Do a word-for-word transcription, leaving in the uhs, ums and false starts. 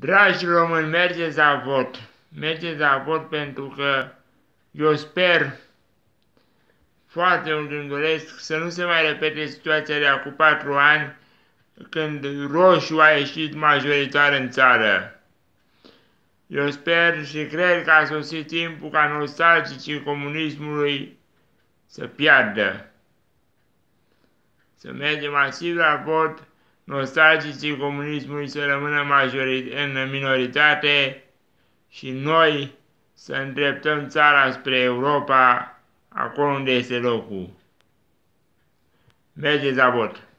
Dragi români, mergeți la vot. Mergeți la vot pentru că eu sper foarte mult, îmi doresc să nu se mai repete situația de acum patru ani când roșu a ieșit majoritar în țară. Eu sper și cred că a sosit timpul ca nostalgicii comunismului să piardă. Să mergem masiv la vot, nostalgicii comunismului să rămână în minoritate și noi să îndreptăm țara spre Europa, acolo unde este locul. Mergeți la vot!